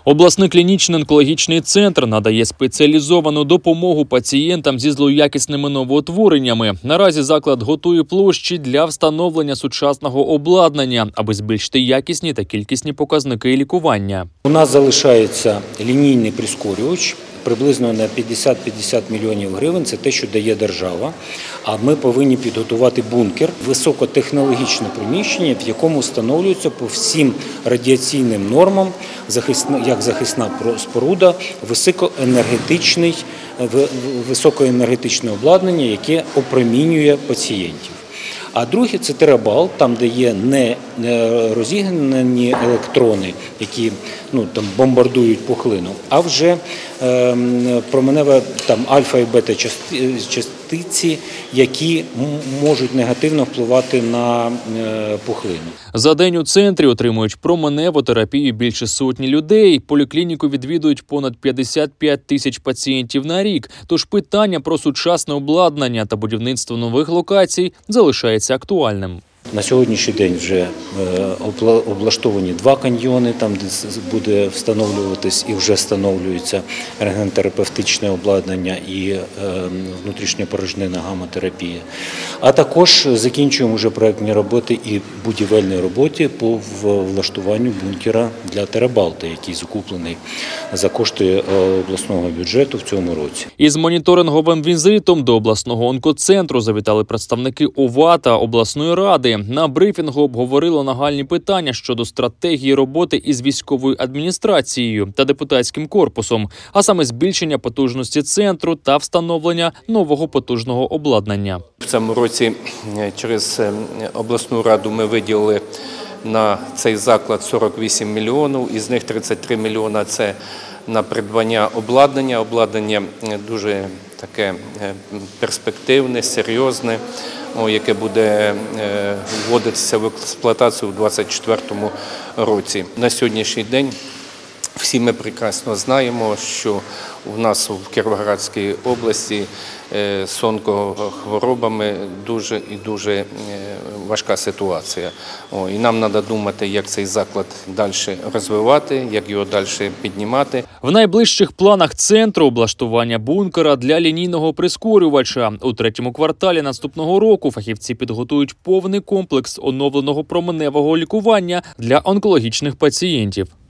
Обласний клінічний онкологічний центр надає спеціалізовану допомогу пацієнтам зі злоякісними новоутвореннями. Наразі заклад готує площі для встановлення сучасного обладнання, аби збільшити якісні та кількісні показники лікування. У нас залишається лінійний прискорювач, приблизно на 50-50 мільйонів гривень, це те, що дає держава. А ми повинні підготувати бункер, високотехнологічне приміщення, в якому встановлюється по всім радіаційним нормам, як захисна споруда, високоенергетичне обладнання, яке опромінює пацієнтів. А друге – це терабал, там, де є не розігнані електрони, які бомбардують пухлину, а вже променева альфа і бета частиці, які можуть негативно впливати на пухлину. За день у центрі отримують променеву терапію більше сотні людей. Поліклініку відвідують понад 55 тисяч пацієнтів на рік. Тож питання про сучасне обладнання та будівництво нових локацій залишається актуальним. На сьогоднішній день вже облаштовані 2 каньйони, там де буде встановлюватись і вже встановлюється рентгенотерапевтичне обладнання і внутрішньопорожнинна гамма-терапія. А також закінчуємо вже проєктні роботи і будівельні роботи по влаштуванню бункера для терабалта, який закуплений за кошти обласного бюджету в цьому році. Із моніторинговим візитом до обласного онкоцентру завітали представники ОВА та обласної ради. На брифінгу обговорили нагальні питання щодо стратегії роботи із військовою адміністрацією та депутатським корпусом, а саме збільшення потужності центру та встановлення нового потужного обладнання. В цьому році через обласну раду ми виділили на цей заклад 48 мільйонів, із них 33 мільйона – це на придбання обладнання. Обладнання дуже таке перспективне, серйозне, яке буде вводитися в експлуатацію у 2024 році. На сьогоднішній день всі ми прекрасно знаємо, що у нас в Кіровоградській області з онкохворобами дуже і дуже важка ситуація. І нам треба думати, як цей заклад далі розвивати, як його далі піднімати. В найближчих планах центру облаштування бункера для лінійного прискорювача. У 3-му кварталі наступного року фахівці підготують повний комплекс оновленого променевого лікування для онкологічних пацієнтів.